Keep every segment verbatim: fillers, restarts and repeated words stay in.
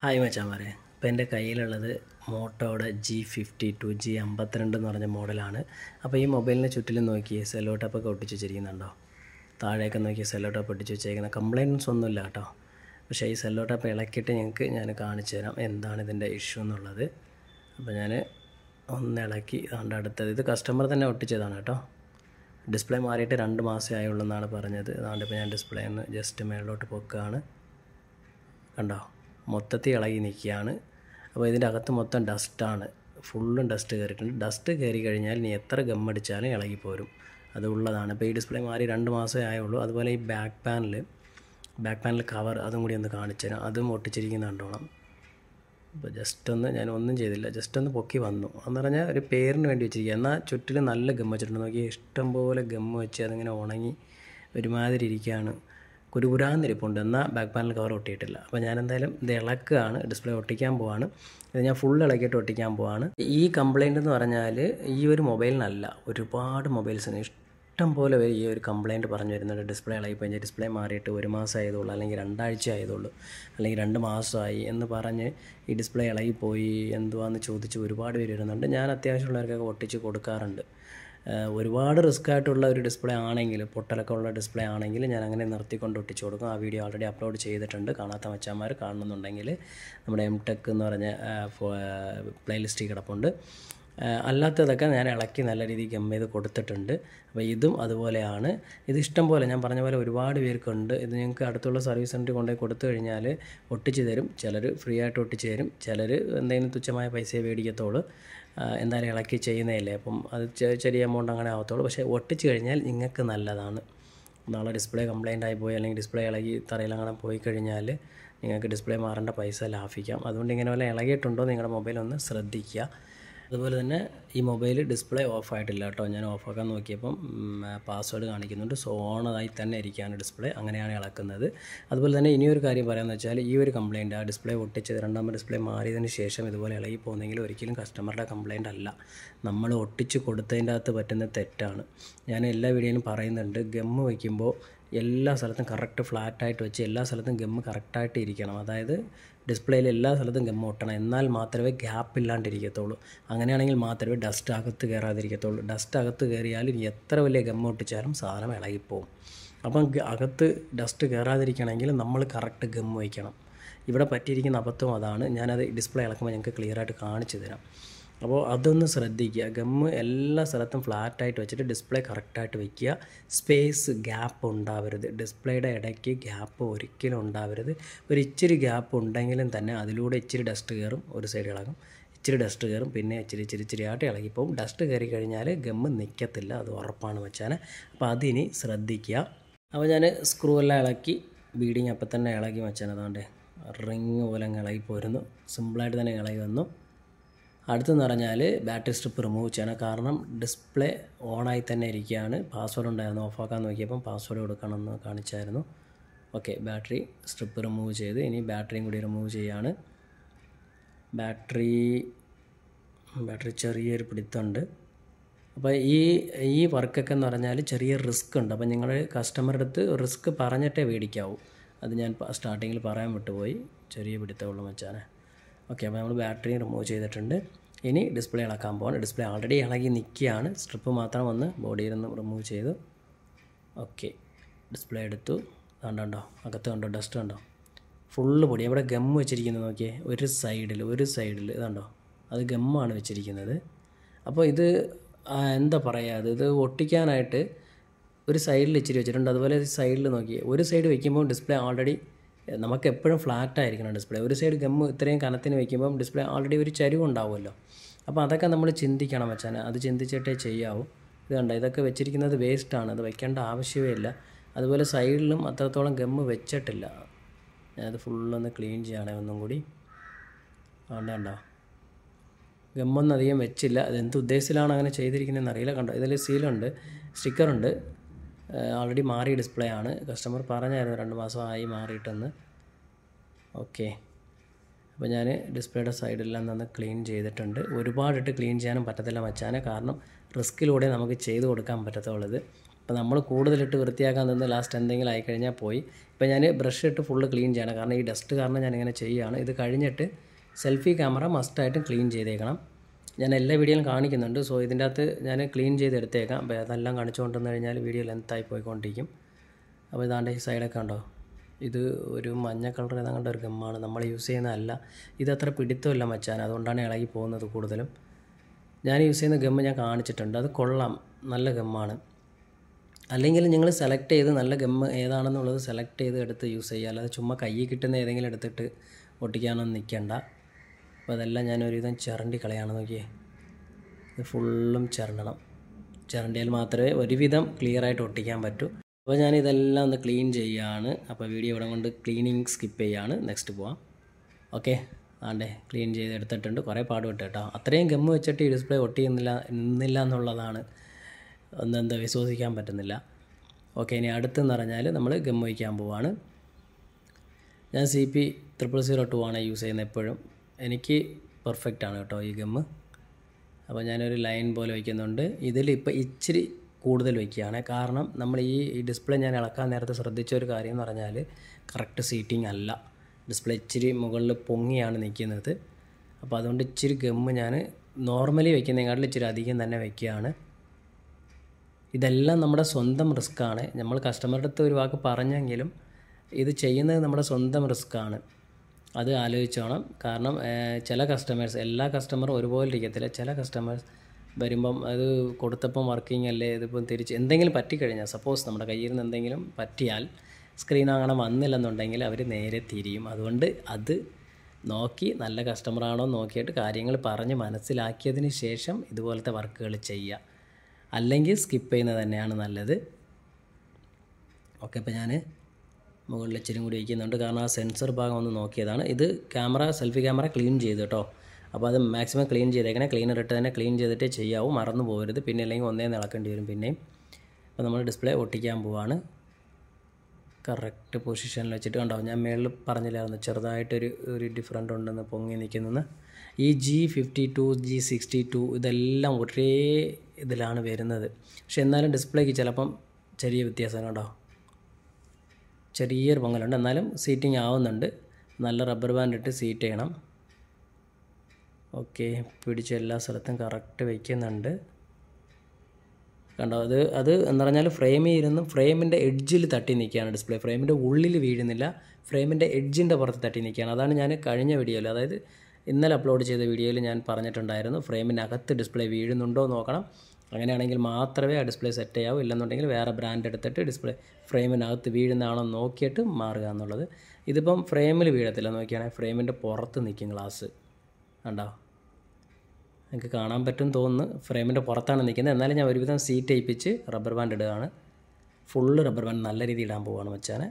Hi മച്ചാമാരെ, ഇപ്പോൾ എൻ്റെ കയ്യിലുള്ളത് മോട്ടോയുടെ ജി ഫിഫ്റ്റി ടു ജി അമ്പത്തിരണ്ട് എന്ന് പറഞ്ഞ മോഡലാണ്. അപ്പോൾ ഈ മൊബൈലിനെ ചുറ്റിലും നോക്കി സെല്ലോ ടോപ്പൊക്കെ ഒട്ടിച്ച് വെച്ചിരിക്കുന്നുണ്ടോ? താഴെയൊക്കെ നോക്കി സെല്ലോ ടോപ്പ് ഒട്ടിച്ച് വെച്ചേക്കുന്ന കംപ്ലൈൻറ്റ്സ് ഒന്നുമില്ല കേട്ടോ. പക്ഷേ ഈ സെല്ലോ ടോപ്പ് ഇളക്കിയിട്ട് ഞങ്ങൾക്ക് ഞാൻ കാണിച്ചു തരാം എന്താണ് ഇതിൻ്റെ ഇഷ്യൂ എന്നുള്ളത്. അപ്പോൾ ഞാൻ ഒന്ന് ഇളക്കി അതുകൊണ്ട് അടുത്തത് ഇത് കസ്റ്റമർ തന്നെ ഒട്ടിച്ചതാണ് കേട്ടോ. ഡിസ്പ്ലേ മാറിയിട്ട് രണ്ട് മാസമേ ആയുള്ളൂ എന്നാണ് പറഞ്ഞത്. അതുകൊണ്ട് ഇപ്പോൾ ഞാൻ ഡിസ്പ്ലേ ഒന്ന് ജസ്റ്റ് മേളിലോട്ട് പൊക്കുകയാണ്. കണ്ടോ, മൊത്തത്തിൽ ഇളകി നിൽക്കുകയാണ്. അപ്പോൾ ഇതിൻ്റെ അകത്ത് മൊത്തം ഡസ്റ്റാണ്, ഫുള്ളും ഡസ്റ്റ് കയറിയിട്ടുണ്ട്. ഡസ്റ്റ് കയറി കഴിഞ്ഞാൽ ഇനി എത്ര ഗമ്മടിച്ചാലും ഇളകിപ്പോരും, അത് ഉള്ളതാണ്. ഇപ്പോൾ ഈ ഡിസ്പ്ലേ മാറി രണ്ട് മാസമേ ആയുള്ളൂ. അതുപോലെ ഈ back panel back panel cover അതും കൂടി ഒന്ന് കാണിച്ചു തരാം. അതും ഒട്ടിച്ചിരിക്കുന്ന കണ്ടോണം. അപ്പോൾ ജസ്റ്റ് ഒന്ന് ഞാൻ ഒന്നും ചെയ്തില്ല, ജസ്റ്റ് ഒന്ന് പൊക്കി വന്നു എന്ന് പറഞ്ഞാൽ ഒരു പേരിന് വേണ്ടി വെച്ചിരിക്കുക. എന്നാൽ ചുറ്റിലും നല്ല ഗമ്മ വെച്ചിട്ടുണ്ട്. നോക്കി, ഇഷ്ടം പോലെ ഗമ്മ വെച്ച് അതിങ്ങനെ ഉണങ്ങി ഒരുമാതിരി ഇരിക്കുകയാണ്. കുരുകുരാന്നിരിപ്പുണ്ട്, എന്നാൽ ബാക്ക് പാനൽ കവർ ഒട്ടിയിട്ടില്ല. അപ്പോൾ ഞാൻ എന്തായാലും ഇത് ഇളക്കുകയാണ്, ഡിസ്പ്ലേ ഒട്ടിക്കാൻ പോവാണ്. ഇത് ഞാൻ ഫുൾ ഇളക്കിയിട്ട് ഒട്ടിക്കാൻ പോവാണ്. ഈ കംപ്ലയിൻ്റ് എന്ന് പറഞ്ഞാൽ ഈ ഒരു മൊബൈലിനല്ല, ഒരുപാട് മൊബൈൽസിന് ഇഷ്ടം പോലെ ഈ ഒരു കംപ്ലയിൻറ്റ് പറഞ്ഞു വരുന്നുണ്ട്. ഡിസ്പ്ലേ ഇളകിപ്പോയി, ഡിസ്പ്ലേ മാറിയിട്ട് ഒരു മാസം ആയതുള്ളൂ, അല്ലെങ്കിൽ രണ്ടാഴ്ച ആയതുള്ളൂ, അല്ലെങ്കിൽ രണ്ട് മാസമായി എന്ന് പറഞ്ഞ് ഈ ഡിസ്പ്ലേ ഇളകിപ്പോയി എന്തുവാന്ന് ചോദിച്ച് ഒരുപാട് പേര് വരുന്നുണ്ട്. ഞാൻ അത്യാവശ്യമുള്ളവർക്കൊക്കെ ഒട്ടിച്ച് കൊടുക്കാറുണ്ട്. ഒരുപാട് റിസ്ക് ആയിട്ടുള്ള ഒരു ഡിസ്പ്ലേ ആണെങ്കിൽ, പൊട്ടലൊക്കെ ഉള്ള ഡിസ്പ്ലേ ആണെങ്കിൽ ഞാൻ അങ്ങനെ നിർത്തിക്കൊണ്ട് ഒട്ടിച്ച് കൊടുക്കും. ആ വീഡിയോ ഓൾറെഡി അപ്ലോഡ് ചെയ്തിട്ടുണ്ട്. കാണാത്ത മച്ചാന്മാർ കാണുന്നുണ്ടെങ്കിൽ നമ്മുടെ എം ടെക് എന്ന് പറഞ്ഞ പ്ലേലിസ്റ്റിൽ കിടപ്പുണ്ട്. അല്ലാത്തതൊക്കെ ഞാൻ ഇളക്കി നല്ല രീതിക്ക് ഗം ചെയ്ത് കൊടുത്തിട്ടുണ്ട്. അപ്പോൾ ഇതും അതുപോലെയാണ്. ഇത് ഇഷ്ടം പോലെ ഞാൻ പറഞ്ഞ പോലെ ഒരുപാട് പേർക്കുണ്ട്. ഇത് ഞങ്ങൾക്ക് അടുത്തുള്ള സർവീസ് സെൻറ്ററിൽ കൊണ്ടുപോയി കൊടുത്തു കഴിഞ്ഞാൽ ഒട്ടിച്ച് തരും. ചിലർ ഫ്രീ ആയിട്ട് ഒട്ടിച്ച് തരും, ചിലർ എന്തെങ്കിലും തുച്ഛമായ പൈസയെ മേടിക്കത്തുള്ളൂ. എന്തായാലും ഇളക്കി ചെയ്യുന്നതല്ലേ, അപ്പം അത് ചെറിയ എമൗണ്ട് അങ്ങനെ ആവത്തുള്ളൂ. പക്ഷേ ഒട്ടിച്ച് കഴിഞ്ഞാൽ നിങ്ങൾക്ക് നല്ലതാണ്. നാളെ ഡിസ്പ്ലേ കംപ്ലയിൻ്റ് ആയി പോയി, അല്ലെങ്കിൽ ഡിസ്പ്ലേ ഇളകി തറയിലങ്ങനെ പോയി കഴിഞ്ഞാൽ നിങ്ങൾക്ക് ഡിസ്പ്ലേ മാറേണ്ട പൈസ ലാഭിക്കാം. അതുകൊണ്ട് ഇങ്ങനെ വല്ല ഇളകിയിട്ടുണ്ടോ നിങ്ങളുടെ മൊബൈൽ ഒന്ന് ശ്രദ്ധിക്കുക. അതുപോലെ തന്നെ ഈ മൊബൈൽ ഡിസ്പ്ലേ ഓഫ് ആയിട്ടില്ല കേട്ടോ. ഞാൻ ഓഫാക്കാൻ നോക്കിയപ്പം പാസ്വേഡ് കാണിക്കുന്നുണ്ട്. സോ ഓണായി തന്നെ ഇരിക്കുകയാണ് ഡിസ്പ്ലേ, അങ്ങനെയാണ് ഇളക്കുന്നത്. അതുപോലെ തന്നെ ഇനിയൊരു കാര്യം പറയാമെന്ന് വെച്ചാൽ, ഈ ഒരു കംപ്ലയിൻറ്റ് ആ ഡിസ്പ്ലേ ഒട്ടിച്ചത് രണ്ടാമത് ഡിസ്പ്ലേ മാറിയതിന് ശേഷം ഇതുപോലെ ഇളകി പോകുന്നെങ്കിൽ ഒരിക്കലും കസ്റ്റമറുടെ കംപ്ലയിൻ്റ് അല്ല, നമ്മൾ ഒട്ടിച്ച് കൊടുത്തതിൻ്റെ അകത്ത് പറ്റുന്ന തെറ്റാണ്. ഞാൻ എല്ലാ വീഡിയോയിലും പറയുന്നുണ്ട്, ഗമ്മ് വയ്ക്കുമ്പോൾ എല്ലാ സ്ഥലത്തും കറക്റ്റ് ഫ്ലാറ്റായിട്ട് വെച്ച് എല്ലാ സ്ഥലത്തും ഗമ്മ് കറക്റ്റായിട്ട് ഇരിക്കണം. അതായത് ഡിസ്പ്ലേയിൽ എല്ലാ സ്ഥലത്തും ഗമ്മ് ഒട്ടണം, എന്നാൽ മാത്രമേ ഗ്യാപ്പ് ഇല്ലാണ്ടിരിക്കത്തുള്ളൂ. അങ്ങനെയാണെങ്കിൽ മാത്രമേ ഡസ്റ്റ് അകത്ത് കയറാതിരിക്കത്തുള്ളൂ. ഡസ്റ്റ് അകത്ത് കയറിയാൽ ഇനി എത്ര വലിയ ഗമ്മ് ഒട്ടിച്ചാലും സാധനം ഇളകിപ്പോവും. അപ്പം അകത്ത് ഡസ്റ്റ് കയറാതിരിക്കണമെങ്കിൽ നമ്മൾ കറക്റ്റ് ഗമ്മ് വയ്ക്കണം. ഇവിടെ പറ്റിയിരിക്കുന്ന അബദ്ധം അതാണ്. ഞാനത് ഡിസ്പ്ലേ ഇളക്കുമ്പോൾ ഞങ്ങൾക്ക് ക്ലിയറായിട്ട് കാണിച്ചു തരാം. അപ്പോൾ അതൊന്ന് ശ്രദ്ധിക്കുക. ഗമ്മ് എല്ലാ സ്ഥലത്തും ഫ്ലാറ്റായിട്ട് വെച്ചിട്ട് ഡിസ്പ്ലേ കറക്റ്റായിട്ട് വയ്ക്കുക. സ്പേസ് ഗ്യാപ്പ് ഉണ്ടാവരുത്, ഡിസ്പ്ലേയുടെ ഇടയ്ക്ക് ഗ്യാപ്പ് ഒരിക്കലും ഉണ്ടാവരുത്. ഒരു ഇച്ചിരി ഗ്യാപ്പ് ഉണ്ടെങ്കിലും തന്നെ അതിലൂടെ ഇച്ചിരി ഡസ്റ്റ് കയറും, ഒരു സൈഡ് ഇളകും, ഇച്ചിരി ഡസ്റ്റ് കയറും, പിന്നെ ഇച്ചിരി ഇച്ചിരി ഇച്ചിരി ആയിട്ട് ഇളകിപ്പോവും. ഡസ്റ്റ് കയറി കഴിഞ്ഞാൽ ഗമ്മ് നിൽക്കത്തില്ല, അത് ഉറപ്പാണ് വെച്ചാൽ. അപ്പോൾ അതിനി ശ്രദ്ധിക്കുക. അപ്പോൾ ഞാൻ സ്ക്രൂ എല്ലാം ഇളക്കി, ബീഡിങ് അപ്പം തന്നെ ഇളകി വെച്ചാൽ അതുകൊണ്ട് റിങ് പോലെ അങ്ങ് ഇളകി പോരുന്നു. സിമ്പിളായിട്ട് തന്നെ ഇളകി വന്നു. അടുത്തെന്ന് പറഞ്ഞാൽ ബാറ്ററി സ്ട്രിപ്പ് റിമൂവ് ചെയ്യണം. കാരണം ഡിസ്പ്ലേ ഓണായി തന്നെ ഇരിക്കുകയാണ്. പാസ്വേഡ് ഉണ്ടായിരുന്നു, ഓഫാക്കാൻ നോക്കിയപ്പം പാസ്വേഡ് കൊടുക്കണമെന്ന് കാണിച്ചായിരുന്നു. ഓക്കെ, ബാറ്ററി സ്ട്രിപ്പ് റിമൂവ് ചെയ്ത് ഇനി ബാറ്ററിയും കൂടി റിമൂവ് ചെയ്യാണ്. ബാറ്ററി ബാറ്ററി ചെറിയൊരു പിടുത്തമുണ്ട്. അപ്പോൾ ഈ ഈ വർക്കൊക്കെ എന്ന് പറഞ്ഞാൽ ചെറിയ റിസ്ക് ഉണ്ട്. അപ്പോൾ നിങ്ങൾ കസ്റ്റമറുടെ അടുത്ത് റിസ്ക് പറഞ്ഞിട്ടേ മേടിക്കാവൂ. അത് ഞാൻ സ്റ്റാർട്ടിങ്ങിൽ പറയാൻ വിട്ടുപോയി, ചെറിയ പിടുത്തമുള്ള വെച്ചാൽ. ഓക്കെ, അപ്പോൾ നമ്മൾ ബാറ്ററി റിമൂവ് ചെയ്തിട്ടുണ്ട്. ഇനി ഡിസ്പ്ലേ ഇളക്കാൻ പോകാൻ. ഡിസ്പ്ലേ ഓൾറെഡി ഇളകി നിൽക്കുകയാണ്, സ്ട്രിപ്പ് മാത്രം വന്ന് ബോഡിയിൽ നിന്ന് റിമൂവ് ചെയ്തു. ഓക്കെ, ഡിസ്പ്ലേ എടുത്തു. കണ്ടോ, അകത്ത് കണ്ടോ ഡസ്റ്റ് കണ്ടോ, ഫുള്ള് പൊടി. അവിടെ ഗമ്മ് വെച്ചിരിക്കുന്നത് നോക്കിയേ, ഒരു സൈഡിൽ ഒരു സൈഡിൽ ഇതുണ്ടോ, അത് ഗമ്മാണ് വെച്ചിരിക്കുന്നത്. അപ്പോൾ ഇത് എന്താ പറയുക, അത് ഇത് ഒട്ടിക്കാനായിട്ട് ഒരു സൈഡിൽ ഇച്ചിരി വെച്ചിട്ടുണ്ട്. അതുപോലെ സൈഡിൽ നോക്കിയേ, ഒരു സൈഡ് വയ്ക്കുമ്പോൾ ഡിസ്പ്ലേ ഓൾറെഡി നമുക്ക് എപ്പോഴും ഫ്ലാറ്റ് ആയിരിക്കണം ഡിസ്പ്ലേ. ഒരു സൈഡ് ഗമ്മ് ഇത്രയും കനത്തിന് വയ്ക്കുമ്പം ഡിസ്പ്ലേ ഓൾറെഡി ഒരു ചരിവുണ്ടാവുമല്ലോ. അപ്പോൾ അതൊക്കെ നമ്മൾ ചിന്തിക്കണം വെച്ചാൽ, അത് ചിന്തിച്ചിട്ടേ ചെയ്യാവൂ. ഇത് കണ്ടോ, ഇതൊക്കെ വെച്ചിരിക്കുന്നത് വേസ്റ്റാണ്, അത് വയ്ക്കേണ്ട ആവശ്യമേ ഇല്ല. അതുപോലെ സൈഡിലും അത്രത്തോളം ഗമ്മ് വെച്ചിട്ടില്ല. ഞാനത് ഫുള്ളൊന്ന് ക്ലീൻ ചെയ്യണേ ഒന്നും കൂടി. അതുകൊണ്ട് കണ്ടോ, ഗമ്മൊന്നും അധികം വെച്ചില്ല. അതെന്ത് ഉദ്ദേശത്തിലാണ് അങ്ങനെ ചെയ്തിരിക്കുന്നതെന്ന് അറിയില്ല. കണ്ടോ, ഇതിൽ സീലുണ്ട്, സ്റ്റിക്കറുണ്ട്. ഓൾറെഡി മാറിയ ഡിസ്പ്ലേ ആണ്. കസ്റ്റമർ പറഞ്ഞായിരുന്നു രണ്ട് മാസമായി മാറിയിട്ടെന്ന്. ഓക്കെ, അപ്പോൾ ഞാൻ ഡിസ്പ്ലേയുടെ സൈഡെല്ലാം നിന്ന് ക്ലീൻ ചെയ്തിട്ടുണ്ട്. ഒരുപാടിട്ട് ക്ലീൻ ചെയ്യാനും പറ്റത്തില്ല മച്ചാനെ, കാരണം റിസ്കിലൂടെ നമുക്ക് ചെയ്ത് കൊടുക്കാൻ പറ്റത്തുള്ളത്. അപ്പോൾ നമ്മൾ കൂടുതലിട്ട് വൃത്തിയാക്കാൻ നിന്ന് ലാസ്റ്റ് എന്തെങ്കിലും ആയിക്കഴിഞ്ഞാൽ പോയി. ഇപ്പോൾ ഞാൻ ബ്രഷ് ഇട്ട് ഫുള്ള് ക്ലീൻ ചെയ്യണം, കാരണം ഈ ഡസ്റ്റ് കാരണം ഞാനിങ്ങനെ ചെയ്യുകയാണ്. ഇത് കഴിഞ്ഞിട്ട് സെൽഫി ക്യാമറ മസ്റ്റായിട്ടും ക്ലീൻ ചെയ്തേക്കണം. ഞാൻ എല്ലാ വീഡിയോയിലും കാണിക്കുന്നുണ്ട്. സോ ഇതിൻ്റെ അകത്ത് ഞാൻ ക്ലീൻ ചെയ്തെടുത്തേക്കാം. അപ്പോൾ അതെല്ലാം കാണിച്ചു കൊണ്ടുവന്നു കഴിഞ്ഞാൽ വീഡിയോ ലെങ്ത്തായി പോയിക്കൊണ്ടിരിക്കും. അപ്പോൾ ഇതാണ്ട് ഈ സൈഡൊക്കെ ഉണ്ടോ, ഇത് ഒരു മഞ്ഞ കളർ ഏതാണ്ട് ഒരു ഗമ്മാണ്, നമ്മൾ യൂസ് ചെയ്യുന്നതല്ല. ഇതത്ര പിടുത്തമില്ല മച്ചാൻ, അതുകൊണ്ടാണ് ഇളകി പോകുന്നത് കൂടുതലും. ഞാൻ യൂസ് ചെയ്യുന്ന ഗമ്മ് ഞാൻ കാണിച്ചിട്ടുണ്ട്, അത് കൊള്ളാം, നല്ല ഗമ്മാണ്. അല്ലെങ്കിൽ നിങ്ങൾ സെലക്ട് ചെയ്ത് നല്ല ഗമ്മ് ഏതാണെന്നുള്ളത് സെലക്ട് ചെയ്ത് എടുത്ത് യൂസ് ചെയ്യുക, അല്ലാതെ ചുമ്മാ കയ്യിൽ കിട്ടുന്ന ഏതെങ്കിലും എടുത്തിട്ട് ഒട്ടിക്കാനൊന്നും നിൽക്കണ്ട. അപ്പോൾ അതെല്ലാം ഞാൻ ഒരുവിധം ചിരണ്ടി കളയാണ്. നോക്കിയേ, ഇത് ഫുള്ളും ചിരണ്ടണം. ചിരണ്ടിയാൽ മാത്രമേ ഒരുവിധം ക്ലിയറായിട്ട് ഒട്ടിക്കാൻ പറ്റൂ. അപ്പോൾ ഞാൻ ഇതെല്ലാം ഒന്ന് ക്ലീൻ ചെയ്യുകയാണ്. അപ്പോൾ വീഡിയോ ഇവിടെ കൊണ്ട് ക്ലീനിങ് സ്കിപ്പ് ചെയ്യുകയാണ്. നെക്സ്റ്റ് പോവാം. ഓക്കെ, ആണ്ടേ ക്ലീൻ ചെയ്ത് എടുത്തിട്ടുണ്ട്. കുറേ പാടുപെട്ട് കേട്ടോ, അത്രയും ഗമ്മ് വെച്ചിട്ട് ഈ ഡിസ്പ്ലേ ഒട്ടിയുന്നില്ല നിന്നില്ല എന്നുള്ളതാണ് ഒന്നെന്താ വിശ്വസിക്കാൻ പറ്റുന്നില്ല. ഓക്കെ, ഇനി അടുത്തെന്ന് പറഞ്ഞാൽ നമ്മൾ ഗമ്മ് വയ്ക്കാൻ പോവാണ്. ഞാൻ C P triple zero two ആണ് യൂസ് ചെയ്യുന്നത് എപ്പോഴും. എനിക്ക് പെർഫെക്റ്റാണ് കേട്ടോ ഈ ഗമ്മ്. അപ്പോൾ ഞാനൊരു ലൈൻ പോലെ വയ്ക്കുന്നുണ്ട്. ഇതിലിപ്പോൾ ഇച്ചിരി കൂടുതൽ വയ്ക്കുകയാണ്, കാരണം നമ്മൾ ഈ ഈ ഡിസ്പ്ലേ ഞാൻ ഇളക്കാൻ നേരത്തെ ശ്രദ്ധിച്ച ഒരു കാര്യം എന്ന് പറഞ്ഞാൽ കറക്റ്റ് സീറ്റിംഗ് അല്ല. ഡിസ്പ്ലേ ഇച്ചിരി മുകളിൽ പൊങ്ങിയാണ് നിൽക്കുന്നത്. അപ്പോൾ അതുകൊണ്ട് ഇച്ചിരി ഗമ്മ് ഞാൻ നോർമലി വയ്ക്കുന്നതിനെക്കാട്ടിൽ ഇച്ചിരി അധികം തന്നെ വയ്ക്കുകയാണ്. ഇതെല്ലാം നമ്മുടെ സ്വന്തം റിസ്ക്കാണ്. നമ്മൾ കസ്റ്റമറുടെ അടുത്ത് ഒരു വാക്ക് പറഞ്ഞെങ്കിലും ഇത് ചെയ്യുന്നത് നമ്മുടെ സ്വന്തം റിസ്ക്കാണ്, അത് ആലോചിച്ചോണം. കാരണം ചില കസ്റ്റമേഴ്സ്, എല്ലാ കസ്റ്റമറും ഒരുപോലെ ഇരിക്കത്തില്ല. ചില കസ്റ്റമേഴ്സ് വരുമ്പം അത് കൊടുത്തപ്പം വർക്കിംഗ് അല്ലേ, ഇതിപ്പം തിരിച്ച് എന്തെങ്കിലും പറ്റിക്കഴിഞ്ഞാൽ, സപ്പോസ് നമ്മുടെ കയ്യിൽ നിന്ന് എന്തെങ്കിലും പറ്റിയാൽ സ്ക്രീൻ അങ്ങനെ വന്നില്ലെന്നുണ്ടെങ്കിൽ അവർ നേരെ തിരിയും. അതുകൊണ്ട് അത് നോക്കി നല്ല കസ്റ്റമറാണോ നോക്കിയിട്ട് കാര്യങ്ങൾ പറഞ്ഞ് മനസ്സിലാക്കിയതിന് ശേഷം ഇതുപോലത്തെ വർക്കുകൾ ചെയ്യുക, അല്ലെങ്കിൽ സ്കിപ്പ് ചെയ്യുന്നത് തന്നെയാണ് നല്ലത്. ഓക്കെ, ഇപ്പോൾ ഞാൻ മുകളിൽ ഇച്ചിരി കൂടി വയ്ക്കുന്നുണ്ട്, കാരണം ആ സെൻസർ ഭാഗം ഒന്ന് നോക്കിയതാണ്. ഇത് ക്യാമറ സെൽഫി ക്യാമറ ക്ലീൻ ചെയ്തു കേട്ടോ. അപ്പോൾ അത് മാക്സിമം ക്ലീൻ ചെയ്തേക്കണേ, ക്ലീനർ ഇട്ട് തന്നെ ക്ലീൻ ചെയ്തിട്ടേ ചെയ്യാവൂ, മറന്നു പോകരുത്. പിന്നെ അല്ലെങ്കിൽ ഒന്നേ ഇളക്കേണ്ടി വരും പിന്നെയും. അപ്പോൾ നമ്മൾ ഡിസ്പ്ലേ ഒട്ടിക്കാൻ പോവാണ്. കറക്റ്റ് പൊസിഷനിൽ വെച്ചിട്ട് കണ്ടോ, ഞാൻ മേളിൽ പറഞ്ഞില്ലായിരുന്നു ചെറുതായിട്ടൊരു ഒരു ഡിഫറൻറ്റ് ഉണ്ടെന്ന്, പൊങ്ങി നിൽക്കുന്നത്. ഈ G fifty two G sixty two ഇതെല്ലാം ഒരേ ഇതിലാണ് വരുന്നത്. പക്ഷെ എന്നാലും ഡിസ്പ്ലേക്ക് ചിലപ്പം ചെറിയ വ്യത്യാസം കണ്ടോ, ചെറിയൊരു പൊങ്ങലുണ്ട്. എന്നാലും സീറ്റിംഗ് ആവുന്നുണ്ട്. നല്ല റബ്ബർ ബാൻഡ് ഇട്ട് സീറ്റ് ചെയ്യണം. ഓക്കെ, പിടിച്ച് എല്ലാ സ്ഥലത്തും കറക്റ്റ് വയ്ക്കുന്നുണ്ട്. കണ്ടോ, അത് അത് എന്ന് പറഞ്ഞാൽ ഫ്രെയിമിൽ ഇരുന്ന് ഫ്രെയിമിൻ്റെ എഡ്ജിൽ തട്ടി നിൽക്കുകയാണ് ഡിസ്പ്ലേ. ഫ്രെയിമിൻ്റെ ഉള്ളിൽ വീഴുന്നില്ല, ഫ്രെയിമിൻ്റെ എഡ്ജിൻ്റെ പുറത്ത് തട്ടി നിൽക്കുകയാണ്. അതാണ് ഞാൻ കഴിഞ്ഞ വീഡിയോയിൽ, അതായത് ഇന്നലെ അപ്ലോഡ് ചെയ്ത വീഡിയോയിൽ ഞാൻ പറഞ്ഞിട്ടുണ്ടായിരുന്നു, ഫ്രെയിമിനകത്ത് ഡിസ്പ്ലേ വീഴുന്നുണ്ടോ നോക്കണം. അങ്ങനെയാണെങ്കിൽ മാത്രമേ ആ ഡിസ്പ്ലേ സെറ്റ് ചെയ്യാവൂ, ഇല്ലെന്നുണ്ടെങ്കിൽ വേറെ ബ്രാൻഡ് എടുത്തിട്ട് ഡിസ്പ്ലേ ഫ്രെയിമിനകത്ത് വീഴുന്നതാണോ നോക്കിയിട്ട് മാറുക എന്നുള്ളത്. ഇതിപ്പം ഫ്രെയിമിൽ വീഴത്തില്ല, നോക്കിയാണെങ്കിൽ ഫ്രെയിമിൻ്റെ പുറത്ത് നിൽക്കും ഗ്ലാസ്. കണ്ടോ, നിങ്ങൾക്ക് കാണാൻ പറ്റും തോന്നുന്നു, ഫ്രെയിമിൻ്റെ പുറത്താണ് നിൽക്കുന്നത്. എന്നാലും ഞാൻ ഒരുവിധം സീറ്റ് ചെയ്യിപ്പിച്ച് റബ്ബർ ബാൻഡ് ഇടുകയാണ്. ഫുള്ള് റബ്ബർ ബാൻഡ് നല്ല രീതിയിൽ ഇടാൻ പോവുകയാണ് മച്ചാനെ.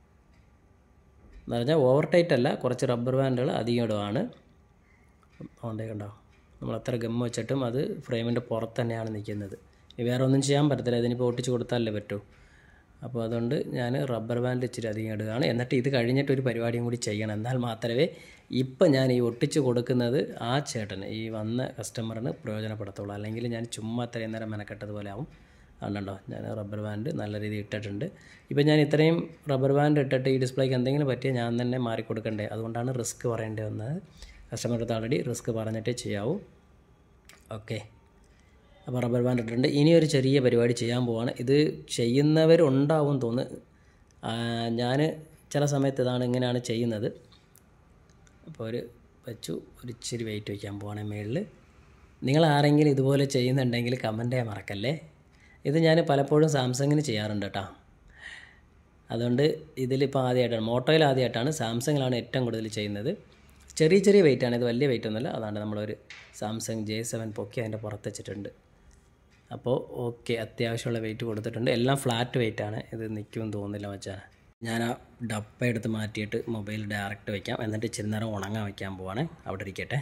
എന്ന് പറഞ്ഞാൽ ഓവർ ടൈറ്റ് അല്ല, കുറച്ച് റബ്ബർ ബാൻഡുകൾ അധികം ഇടുകയാണ്. അതുകൊണ്ടേ കണ്ടോ, നമ്മൾ അത്ര ഗമ്മ് വെച്ചിട്ടും അത് ഫ്രെയിമിൻ്റെ പുറത്ത് തന്നെയാണ് നിൽക്കുന്നത്. വേറെ ഒന്നും ചെയ്യാൻ പറ്റത്തില്ല, ഇതിനിപ്പോൾ ഒട്ടിച്ച് കൊടുത്താലേ പറ്റൂ. അപ്പോൾ അതുകൊണ്ട് ഞാൻ റബ്ബർ ബാൻഡ് ഇച്ചിരി അധികം ഇടുകയാണ്. എന്നിട്ട് ഇത് കഴിഞ്ഞിട്ട് ഒരു പരിപാടിയും കൂടി ചെയ്യണം, എന്നാൽ മാത്രമേ ഇപ്പം ഞാൻ ഈ ഒട്ടിച്ച് കൊടുക്കുന്നത് ആ ചേട്ടന്, ഈ വന്ന കസ്റ്റമറിന് പ്രയോജനപ്പെടുത്തുള്ളൂ. അല്ലെങ്കിൽ ഞാൻ ചുമ്മാ അത്രയും നേരം മെനക്കെട്ടതുപോലെ ആവും. അതുകൊണ്ടോ ഞാൻ റബ്ബർ ബാൻഡ് നല്ല രീതിയിൽ ഇട്ടിട്ടുണ്ട്. ഇപ്പം ഞാൻ ഇത്രയും റബ്ബർ ബാൻഡ് ഇട്ടിട്ട് ഈ ഡിസ്പ്ലേക്ക് എന്തെങ്കിലും പറ്റിയാൽ ഞാൻ തന്നെ മാറിക്കൊടുക്കണ്ടേ, അതുകൊണ്ടാണ് റിസ്ക് പറയേണ്ടി വന്നത്. കസ്റ്റമറുടെ അടുത്ത് ആൾറെഡി റിസ്ക് പറഞ്ഞിട്ടേ ചെയ്യാവൂ. ഓക്കെ, അപ്പോൾ റബ്ബർ ബാൻഡ് ഇട്ടിട്ടുണ്ട്. ഇനിയൊരു ചെറിയ പരിപാടി ചെയ്യാൻ പോവാണ്. ഇത് ചെയ്യുന്നവരുണ്ടാവും തോന്നുന്നു. ഞാൻ ചില സമയത്ത് ഇതാണ് ഇങ്ങനെയാണ് ചെയ്യുന്നത്. അപ്പോൾ ഒരു വെച്ചു ഒരു ഇച്ചിരി വെയിറ്റ് വയ്ക്കാൻ പോവാണ് മേളിൽ. നിങ്ങൾ ആരെങ്കിലും ഇതുപോലെ ചെയ്യുന്നുണ്ടെങ്കിൽ കമൻറ്റ് ചെയ്യാൻ മറക്കല്ലേ. ഇത് ഞാൻ പലപ്പോഴും സാംസങ്ങിന് ചെയ്യാറുണ്ട് കേട്ടോ. അതുകൊണ്ട് ഇതിലിപ്പോൾ ആദ്യമായിട്ടാണ്, മോട്ടോയിൽ ആദ്യമായിട്ടാണ്, സാംസങ്ങിലാണ് ഏറ്റവും കൂടുതൽ ചെയ്യുന്നത്. ചെറിയ ചെറിയ വെയിറ്റാണ്, ഇത് വലിയ വെയിറ്റ് ഒന്നുമില്ല. അതാണ് നമ്മളൊരു സാംസങ് ജെ സെവൻ പൊക്കി അതിൻ്റെ പുറത്ത് വെച്ചിട്ടുണ്ട്. അപ്പോൾ ഓക്കെ, അത്യാവശ്യമുള്ള വെയിറ്റ് കൊടുത്തിട്ടുണ്ട്. എല്ലാം ഫ്ലാറ്റ് വെയിറ്റാണ്, ഇത് നിൽക്കുമെന്ന് തോന്നുന്നില്ല മച്ചാൻ. ഞാൻ ആ ഡപ്പ എടുത്ത് മാറ്റിയിട്ട് മൊബൈൽ ഡയറക്റ്റ് വയ്ക്കാം, എന്നിട്ട് ഇച്ചിരി നേരം ഉണങ്ങാൻ വയ്ക്കാൻ പോവാണ്. അവിടെ ഇരിക്കട്ടെ.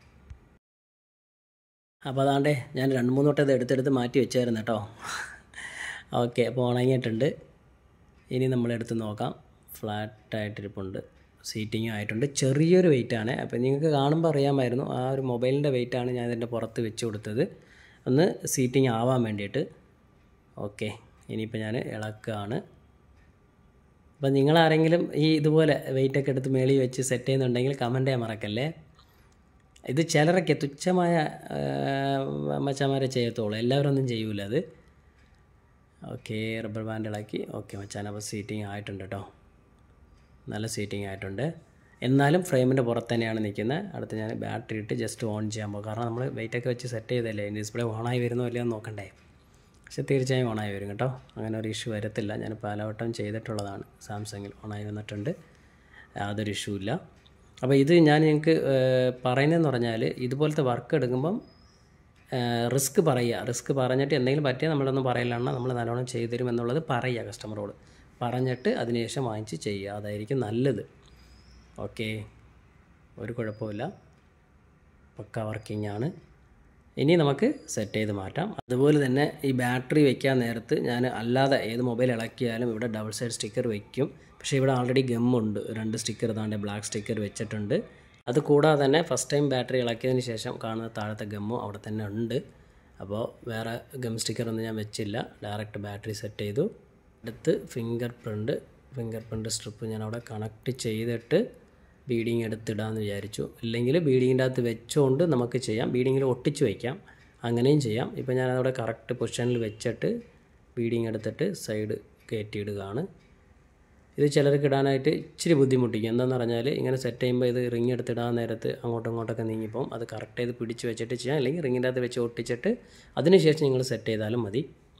അപ്പോൾ അതാണ്ടേ ഞാൻ രണ്ട് മൂന്ന് വട്ടം ഇത് എടുത്തെടുത്ത് മാറ്റി വെച്ചായിരുന്നു കേട്ടോ. ഓക്കെ, അപ്പോൾ ഉണങ്ങിയിട്ടുണ്ട്. ഇനി നമ്മളെടുത്ത് നോക്കാം. ഫ്ലാറ്റായിട്ടിരിപ്പുണ്ട്, സീറ്റിങ്ങും ആയിട്ടുണ്ട്. ചെറിയൊരു വെയിറ്റാണ്. അപ്പോൾ നിങ്ങൾക്ക് കാണുമ്പോൾ അറിയാമായിരുന്നു, ആ ഒരു മൊബൈലിൻ്റെ വെയിറ്റാണ് ഞാൻ ഇതിൻ്റെ പുറത്ത് വെച്ച് കൊടുത്തത്, ഒന്ന് സീറ്റിംഗ് ആവാൻ വേണ്ടിയിട്ട്. ഓക്കെ, ഇനിയിപ്പോൾ ഞാൻ ഇളക്കുകയാണ്. അപ്പോൾ നിങ്ങളാരെങ്കിലും ഈ ഇതുപോലെ വെയിറ്റൊക്കെ എടുത്ത് മേളിൽ വെച്ച് സെറ്റ് ചെയ്യുന്നുണ്ടെങ്കിൽ കമൻറ്റ് ചെയ്യാൻ മറക്കല്ലേ. ഇത് ചിലരൊക്കെ തുച്ഛമായ മച്ചാന്മാരെ ചെയ്യത്തുള്ളൂ, എല്ലാവരും ഒന്നും ചെയ്യൂല അത്. ഓക്കെ, റബ്ബർ ബാൻഡ് ഇളക്കി. ഓക്കെ മച്ചാൻ, അപ്പോൾ സീറ്റിംഗ് ആയിട്ടുണ്ട് കേട്ടോ, നല്ല സീറ്റിംഗ് ആയിട്ടുണ്ട്. എന്നാലും ഫ്രെയിമിൻ്റെ പുറത്ത് തന്നെയാണ് നിൽക്കുന്നത്. അടുത്ത് ഞാൻ ബാറ്ററി ഇട്ട് ജസ്റ്റ് ഓൺ ചെയ്യാൻ പോകും, കാരണം നമ്മൾ വെയിറ്റൊക്കെ വെച്ച് സെറ്റ് ചെയ്തല്ലേ, ഡിസ്പ്ലേ ഓണായി വരുന്നോ ഇല്ലയോ എന്ന് നോക്കണ്ടേ. പക്ഷെ തീർച്ചയായും ഓണായി വരും കേട്ടോ, അങ്ങനെ ഒരു ഇഷ്യൂ വരത്തില്ല. ഞാൻ പലവട്ടം ചെയ്തിട്ടുള്ളതാണ്, സാംസങ്ങിൽ ഓണായി വന്നിട്ടുണ്ട്, യാതൊരു ഇഷ്യൂ ഇല്ല. അപ്പോൾ ഇത് ഞാൻ നിങ്ങൾക്ക് പറയുന്നതെന്ന് പറഞ്ഞാൽ, ഇതുപോലത്തെ വർക്ക് എടുക്കുമ്പം റിസ്ക് പറയുക, റിസ്ക് പറഞ്ഞിട്ട് എന്തെങ്കിലും പറ്റിയാൽ നമ്മളൊന്നും പറയില്ലാണ്ട് നമ്മൾ നല്ലോണം ചെയ്തു തരും എന്നുള്ളത് പറയുക കസ്റ്റമറോട്, പറഞ്ഞിട്ട് അതിനുശേഷം വാങ്ങിച്ച് ചെയ്യുക, അതായിരിക്കും നല്ലത്. ഓക്കെ, ഒരു കുഴപ്പമില്ല, പക്ക വർക്കിംഗ് ആണ്. ഇനി നമുക്ക് സെറ്റ് ചെയ്ത് മാറ്റാം. അതുപോലെ തന്നെ ഈ ബാറ്ററി വയ്ക്കാൻ നേരത്ത് ഞാൻ അല്ലാതെ ഏത് മൊബൈൽ ഇളക്കിയാലും ഇവിടെ ഡബിൾ സൈഡ് സ്റ്റിക്കർ വയ്ക്കും. പക്ഷേ ഇവിടെ ആൾറെഡി ഗമ്മുണ്ട്, രണ്ട് സ്റ്റിക്കർ താണ്ടെ ബ്ലാക്ക് സ്റ്റിക്കർ വെച്ചിട്ടുണ്ട്. അത് കൂടാതെ തന്നെ ഫസ്റ്റ് ടൈം ബാറ്ററി ഇളക്കിയതിന് ശേഷം കാണുന്ന താഴത്തെ ഗമ്മും അവിടെ തന്നെ ഉണ്ട്. അപ്പോൾ വേറെ ഗം സ്റ്റിക്കറൊന്നും ഞാൻ വെച്ചില്ല, ഡയറക്റ്റ് ബാറ്ററി സെറ്റ് ചെയ്തു. അടുത്ത് fingerprint fingerprint strip ഞാൻ അവിടെ കണക്ട് ചെയ്തിട്ട് ബീഡിങ് എടുത്തിടാമെന്ന് വിചാരിച്ചു. ഇല്ലെങ്കിൽ ബീഡിങ്ങിൻ്റെ അകത്ത് വെച്ചുകൊണ്ട് നമുക്ക് ചെയ്യാം, ബീഡിങ്ങിൽ ഒട്ടിച്ച് വയ്ക്കാം, അങ്ങനെയും ചെയ്യാം. ഇപ്പോൾ ഞാനതവിടെ കറക്റ്റ് പൊസിഷനിൽ വെച്ചിട്ട് ബീഡിങ് എടുത്തിട്ട് സൈഡ് കയറ്റിയിടുകയാണ്. ഇത് ചിലർക്ക് ഇടാനായിട്ട് ഇച്ചിരി ബുദ്ധിമുട്ടിക്കും. എന്താണെന്ന് പറഞ്ഞാൽ ഇങ്ങനെ സെറ്റ് ചെയ്യുമ്പോൾ ഇത് റിങ് എടുത്തിടാൻ നേരത്ത് അങ്ങോട്ടും ഇങ്ങോട്ടൊക്കെ നീങ്ങിപ്പോവും. അത് കറക്റ്റ് ചെയ്ത് പിടിച്ച് വെച്ചിട്ട് ചെയ്യാം, അല്ലെങ്കിൽ റിങ്ങിൻ്റെ അകത്ത് വെച്ച് ഒട്ടിച്ചിട്ട് അതിന് ശേഷം നിങ്ങൾ സെറ്റ് ചെയ്താലും മതി.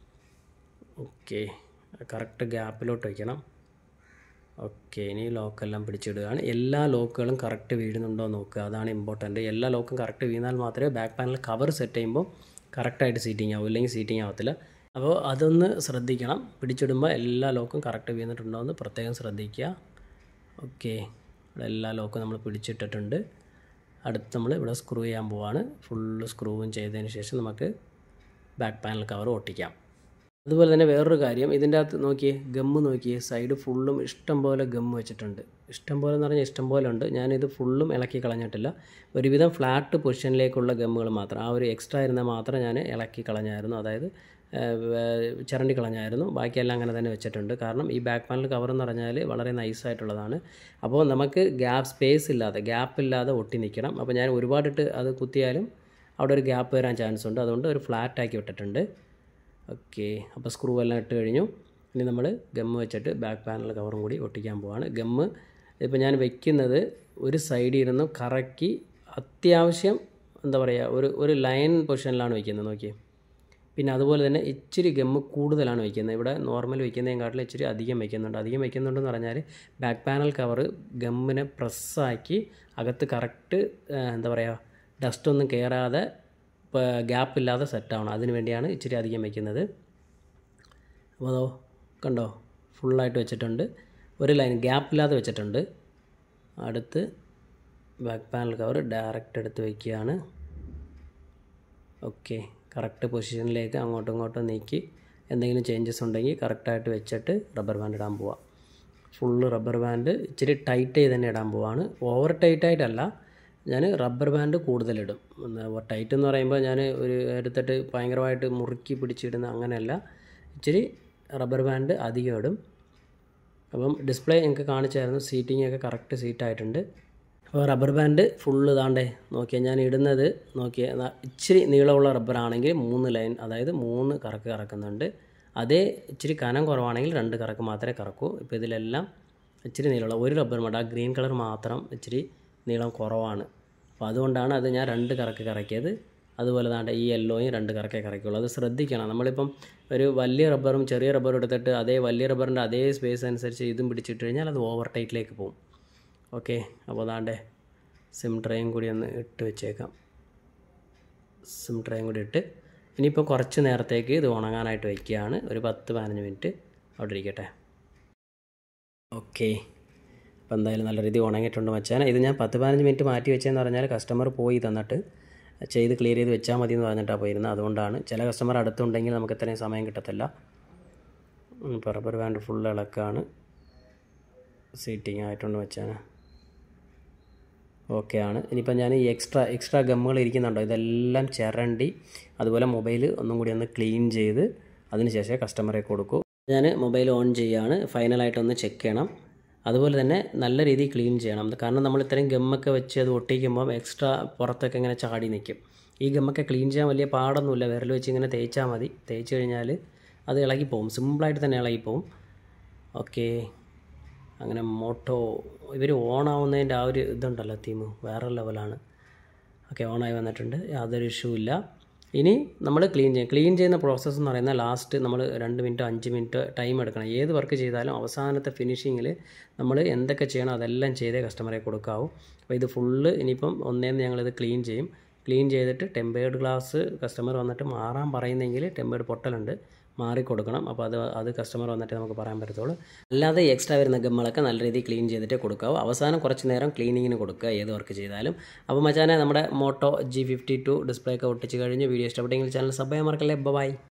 ഓക്കെ, കറക്റ്റ് ഗ്യാപ്പിലോട്ട് വയ്ക്കണം. ഓക്കെ, ഇനി ലോക്കെല്ലാം പിടിച്ചിടുകയാണ്. എല്ലാ ലോക്കുകളും കറക്റ്റ് വീഴുന്നുണ്ടോ നോക്കുക, അതാണ് ഇമ്പോർട്ടൻറ്റ്. എല്ലാ ലോക്കും കറക്റ്റ് വീണാൽ മാത്രമേ ബാക്ക് പാനൽ കവർ സെറ്റ് ചെയ്യുമ്പോൾ കറക്റ്റായിട്ട് സീറ്റിംഗ് ആവും, ഇല്ലെങ്കിൽ സീറ്റിംഗ് ആവത്തില്ല. അപ്പോൾ അതൊന്ന് ശ്രദ്ധിക്കണം, പിടിച്ചിടുമ്പോൾ എല്ലാ ലോക്കും കറക്റ്റ് വീണിട്ടുണ്ടോ എന്ന് പ്രത്യേകം ശ്രദ്ധിക്കുക. ഓക്കെ, ഇവിടെ എല്ലാ ലോക്കും നമ്മൾ പിടിച്ചിട്ടിട്ടുണ്ട്. അടുത്ത് നമ്മൾ ഇവിടെ സ്ക്രൂ ചെയ്യാൻ പോവാണ്. ഫുള്ള് സ്ക്രൂവും ചെയ്തതിന് ശേഷം നമുക്ക് ബാക്ക് പാനൽ കവർ ഒട്ടിക്കാം. അതുപോലെ തന്നെ വേറൊരു കാര്യം, ഇതിൻ്റെ അകത്ത് നോക്കിയേ, ഗമ്മ് നോക്കിയേ, സൈഡ് ഫുള്ളും ഇഷ്ടം പോലെ ഗമ്മ് വെച്ചിട്ടുണ്ട്. ഇഷ്ടം പോലെ എന്ന് പറഞ്ഞാൽ ഇഷ്ടം പോലെ ഉണ്ട്. ഞാനിത് ഫുള്ളും ഇളക്കി കളഞ്ഞിട്ടില്ല, ഒരുവിധം ഫ്ലാറ്റ് പൊസിഷനിലേക്കുള്ള ഗമ്മുകൾ മാത്രം, ആ ഒരു എക്സ്ട്രാ ഇരുന്നാൽ മാത്രം ഞാൻ ഇളക്കി കളഞ്ഞായിരുന്നു, അതായത് ചിരണ്ടി കളഞ്ഞായിരുന്നു. ബാക്കിയെല്ലാം അങ്ങനെ തന്നെ വെച്ചിട്ടുണ്ട്. കാരണം ഈ ബാക്ക് പാനൽ കവർ എന്ന് പറഞ്ഞാൽ വളരെ നൈസായിട്ടുള്ളതാണ്. അപ്പോൾ നമുക്ക് ഗ്യാപ്പ് സ്പേസ് ഇല്ലാതെ ഗ്യാപ്പ് ഇല്ലാതെ ഒട്ടി നിൽക്കണം. അപ്പോൾ ഞാൻ ഒരുപാടിട്ട് അത് കുത്തിയാലും അവിടെ ഒരു ഗ്യാപ്പ് വരാൻ ചാൻസ് ഉണ്ട്, അതുകൊണ്ട് ഒരു ഫ്ലാറ്റ് ആക്കി വിട്ടിട്ടുണ്ട്. ഓക്കെ, അപ്പോൾ സ്ക്രൂ എല്ലാം ഇട്ട് കഴിഞ്ഞു. ഇനി നമ്മൾ ഗമ്മ് വെച്ചിട്ട് ബാക്ക് പാനൽ കവറും കൂടി ഒട്ടിക്കാൻ പോവാണ്. ഗമ്മ് ഇപ്പോൾ ഞാൻ വെക്കുന്നത് ഒരു സൈഡിൽ ഇരുന്ന് കറക്കി അത്യാവശ്യം എന്താ പറയുക, ഒരു ഒരു ലൈൻ പൊസിഷനിലാണ് വയ്ക്കുന്നത് നോക്കി. പിന്നെ അതുപോലെ തന്നെ ഇച്ചിരി ഗമ്മ് കൂടുതലാണ് വയ്ക്കുന്നത്. ഇവിടെ നോർമൽ വയ്ക്കുന്നതിനെക്കാട്ടിലും ഇച്ചിരി അധികം വയ്ക്കുന്നുണ്ട്. അധികം വയ്ക്കുന്നുണ്ടെന്ന് പറഞ്ഞാൽ ബാക്ക് പാനൽ കവർ ഗമ്മിനെ പ്രസ്സാക്കി അകത്ത് കറക്റ്റ് എന്താ പറയുക, ഡസ്റ്റൊന്നും കയറാതെ ഗ്യാപ്പ് ഇല്ലാതെ സെറ്റാവണം, അതിന് വേണ്ടിയാണ് ഇച്ചിരി അധികം വയ്ക്കുന്നത്. അപ്പോൾ അതോ കണ്ടോ, ഫുള്ളായിട്ട് വെച്ചിട്ടുണ്ട്, ഒരു ലൈൻ ഗ്യാപ്പില്ലാതെ വെച്ചിട്ടുണ്ട്. അടുത്ത് ബാക്ക് പാനൽ കവർ ഡയറക്റ്റ് എടുത്ത് വയ്ക്കുകയാണ്. ഓക്കെ, കറക്റ്റ് പൊസിഷനിലേക്ക് അങ്ങോട്ടും ഇങ്ങോട്ടും നീക്കി എന്തെങ്കിലും ചേഞ്ചസ് ഉണ്ടെങ്കിൽ കറക്റ്റായിട്ട് വെച്ചിട്ട് റബ്ബർ ബാൻഡ് ഇടാൻ പോവാം. ഫുള്ള് റബ്ബർ ബാൻഡ് ഇച്ചിരി ടൈറ്റ് ചെയ്ത് തന്നെ ഇടാൻ പോവാണ്, ഓവർ ടൈറ്റായിട്ടല്ല. ഞാൻ റബ്ബർ ബാൻഡ് കൂടുതലിടും. ടൈറ്റ് എന്ന് പറയുമ്പോൾ ഞാൻ ഒരു എടുത്തിട്ട് ഭയങ്കരമായിട്ട് മുറുക്കി പിടിച്ചിടുന്ന അങ്ങനെയല്ല, ഇച്ചിരി റബ്ബർ ബാൻഡ് അധികം ഇടും. അപ്പം ഡിസ്പ്ലേ എനിക്ക് കാണിച്ചായിരുന്നു, സീറ്റിംഗ് ഒക്കെ കറക്റ്റ് സീറ്റായിട്ടുണ്ട്. അപ്പോൾ റബ്ബർ ബാൻഡ് ഫുള്ള് ഇതാണ്ടേ നോക്കിയാൽ ഞാൻ ഇടുന്നത് നോക്കിയാൽ ഇച്ചിരി നീളമുള്ള റബ്ബറാണെങ്കിൽ മൂന്ന് ലൈൻ, അതായത് മൂന്ന് കറക്ക് കറക്കുന്നുണ്ട്. അതേ ഇച്ചിരി കനം കുറവാണെങ്കിൽ രണ്ട് കറക്ക് മാത്രമേ കറക്കൂ. ഇപ്പോൾ ഇതിലെല്ലാം ഇച്ചിരി നീളമുള്ള ഒരു റബ്ബർ മട, ഗ്രീൻ കളർ മാത്രം ഇച്ചിരി നീളം കുറവാണ്. അപ്പോൾ അതുകൊണ്ടാണ് അത് ഞാൻ രണ്ട് കറക്ക് കറക്കിയത്. അതുപോലെ താണ്ട ഈ യെല്ലോയും രണ്ട് കറക്കേ കറക്കുള്ളൂ, അത് ശ്രദ്ധിക്കണം. നമ്മളിപ്പം ഒരു വലിയ റബ്ബറും ചെറിയ റബ്ബറും എടുത്തിട്ട് അതേ വലിയ റബ്ബറിൻ്റെ അതേ സ്പേസ് അനുസരിച്ച് ഇതും പിടിച്ചിട്ട് കഴിഞ്ഞാൽ അത് ഓവർ ടൈറ്റിലേക്ക് പോകും. ഓക്കെ, അപ്പോൾ അതാണ്ടേ സിം ട്രേയും കൂടി ഒന്ന് ഇട്ട് വെച്ചേക്കാം. സിം ട്രേയും കൂടി ഇട്ട് ഇനിയിപ്പോൾ കുറച്ച് നേരത്തേക്ക് ഇത് ഉണങ്ങാനായിട്ട് വയ്ക്കുകയാണ്. ഒരു പത്ത് പതിനഞ്ച് മിനിറ്റ് അവിടെ ഇരിക്കട്ടെ. ഓക്കെ, അപ്പോൾ എന്തായാലും നല്ല രീതിയിൽ ഉണങ്ങിയിട്ടുണ്ട് മച്ചാൻ. ഇത് ഞാൻ പത്ത് പതിനഞ്ച് മിനിറ്റ് മാറ്റി വെച്ചതെന്ന് പറഞ്ഞാൽ കസ്റ്റമർ പോയി തന്നിട്ട് ചെയ്ത് ക്ലിയർ ചെയ്ത് വെച്ചാൽ മതി എന്ന് പറഞ്ഞിട്ടാണ് പോയിരുന്നത്. അതുകൊണ്ടാണ്, ചില കസ്റ്റമർ അടുത്തുണ്ടെങ്കിൽ നമുക്ക് ഇത്രയും സമയം കിട്ടത്തില്ല. ഇപ്പോൾ റബ്ബർ ബാൻഡ് ഫുൾ ഇളക്കാണ്, സീറ്റിംഗ് ആയിട്ടുണ്ട് വെച്ചാൽ ഓക്കെ ആണ്. ഇനിയിപ്പോൾ ഞാൻ ഈ എക്സ്ട്രാ എക്സ്ട്രാ ഗമ്മുകൾ ഇരിക്കുന്നുണ്ടോ, ഇതെല്ലാം ചിരണ്ടി അതുപോലെ മൊബൈൽ ഒന്നും കൂടി ഒന്ന് ക്ലീൻ ചെയ്ത് അതിനുശേഷം കസ്റ്റമറെ കൊടുക്കൂ. ഞാൻ മൊബൈൽ ഓൺ ചെയ്യുകയാണ്. ഫൈനലായിട്ടൊന്ന് ചെക്ക് ചെയ്യണം. അതുപോലെ തന്നെ നല്ല രീതിയിൽ ക്ലീൻ ചെയ്യണം. കാരണം നമ്മൾ ഇത്രയും ഗമ്മൊക്കെ വെച്ച് അത് ഒട്ടിക്കുമ്പോൾ എക്സ്ട്രാ പുറത്തൊക്കെ ഇങ്ങനെ ചാടി നിൽക്കും. ഈ ഗമ്മൊക്കെ ക്ലീൻ ചെയ്യാൻ വലിയ പാടൊന്നുമില്ല. വിരൽ വെച്ച് ഇങ്ങനെ തേച്ചാൽ മതി. തേച്ച് കഴിഞ്ഞാൽ അത് ഇളകിപ്പോവും. സിമ്പിളായിട്ട് തന്നെ ഇളകിപ്പോവും. ഓക്കെ, അങ്ങനെ മോട്ടോ ഇവർ ഓണാവുന്നതിൻ്റെ ആ ഒരു ഇതുണ്ടല്ലോ, തീം വേറെ ലെവലാണ്. ഓക്കെ, ഓണായി വന്നിട്ടുണ്ട്. യാതൊരു ഇഷ്യൂ ഇല്ല. ഇനി നമ്മൾ ക്ലീൻ ചെയ്യും. ക്ലീൻ ചെയ്യുന്ന പ്രോസസ്സ് എന്ന് പറയുന്നത് ലാസ്റ്റ് നമ്മൾ രണ്ട് മിനിറ്റ് അഞ്ച് മിനിറ്റ് ടൈം എടുക്കണം. ഏത് വർക്ക് ചെയ്താലും അവസാനത്തെ ഫിനിഷിങ്ങിൽ നമ്മൾ എന്തൊക്കെ ചെയ്യണം അതെല്ലാം ചെയ്തേ കസ്റ്റമറെ കൊടുക്കാവൂ. അപ്പോൾ ഇത് ഫുള്ള് ഇനിയിപ്പം ഒന്നേന്ന് ഞങ്ങളിത് ക്ലീൻ ചെയ്യും. ക്ലീൻ ചെയ്തിട്ട് ടെമ്പേർഡ് ഗ്ലാസ് കസ്റ്റമർ വന്നിട്ട് മാറാൻ പറയുന്നെങ്കിൽ ടെമ്പേർഡ് പൊട്ടലുണ്ട്, മാറിക്കൊടുക്കണം. അപ്പോൾ അത് അത് കസ്റ്റമർ വന്നിട്ട് നമുക്ക് പറയാൻ പറ്റത്തുള്ളൂ. അല്ലാതെ എക്സ്ട്രാ വരുന്ന ഗമ്മളൊക്കെ നല്ല രീതിയിൽ ക്ലീൻ ചെയ്തിട്ട് കൊടുക്കാവൂ. അവസാനം കുറച്ച് നേരം ക്ലീനിങ്ങിന് കൊടുക്കുക ഏത് വർക്ക് ചെയ്താലും. അപ്പോൾ മച്ചാനെ നമ്മുടെ Moto G fifty two display ഒക്കെ ഒട്ടിച്ച് കഴിഞ്ഞ് വീഡിയോ ഇഷ്ടപ്പെട്ടെങ്കിൽ ചാനൽ സബ് ചെയ്യാൻ മറക്കല്ലേ. ബൈ.